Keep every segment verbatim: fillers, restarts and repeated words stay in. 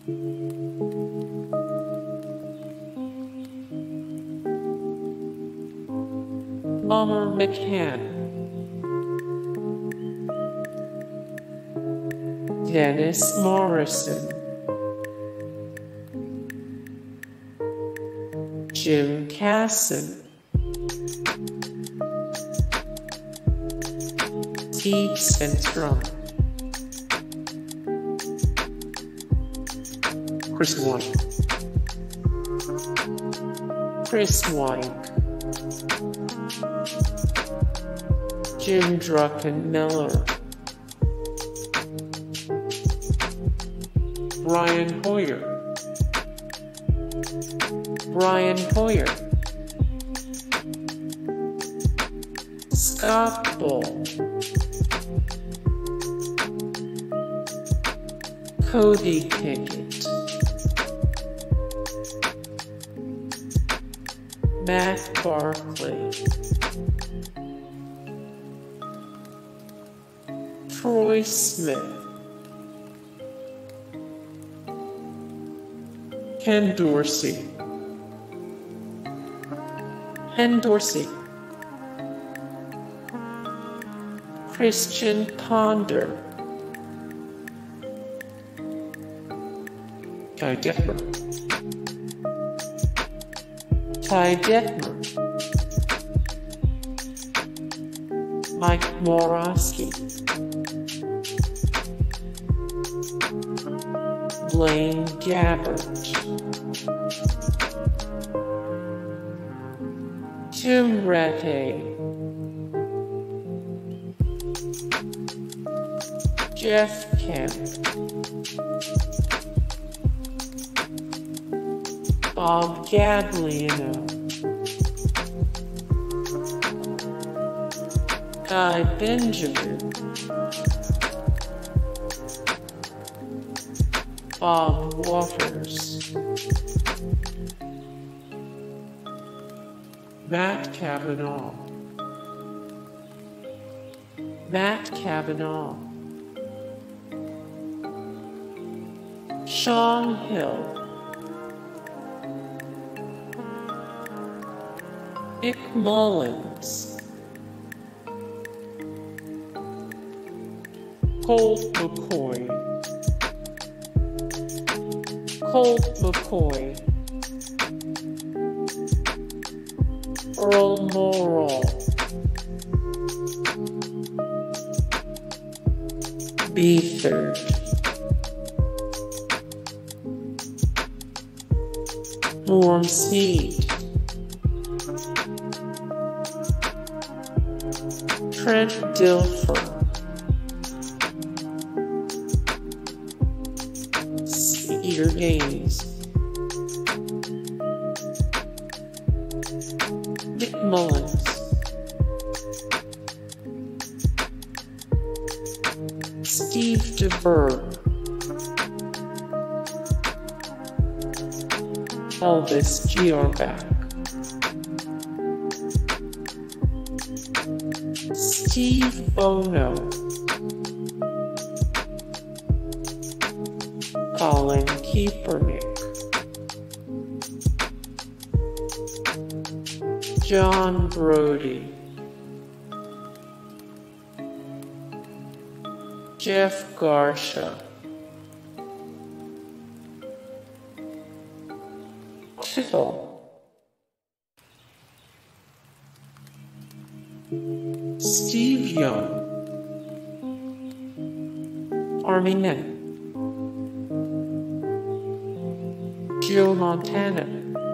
Bomber McCann, Dennis Morrison, Jim Casson, Steve Centrum, Chris White, Chris White, Jim Druckenmiller, Brian Hoyer, Brian Hoyer, Scott Bull, Cody Pickett, Matt Barkley, Troy Smith, Ken Dorsey, Ken Dorsey, Christian Ponder, Ty Detmer, Ty Detmer, Mike Morawski, Blaine Gabbert, Tim Rattay, Jeff Kemp, Bob Gagliano, Guy Benjamin, Bob Waters, Matt Cavanaugh, Matt Cavanaugh, Sean Hill, Nick Mullins, Colt McCoy, Colt McCoy, Earl Morrall, Beathard, Norm Snead, Trent Dilfer, Cedar Gaines, Nick Mullins, Steve DeBerg, Elvis Georback, Steve Bono, Colin Kaepernick, John Brody, Jeff Garsha, Tittle, Steve Young, Army Net, Joe Montana.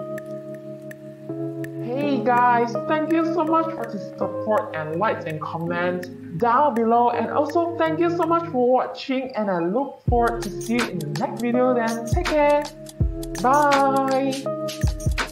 Hey guys, thank you so much for the support and likes and comments down below, and also thank you so much for watching, and I look forward to see you in the next video. Then take care, bye.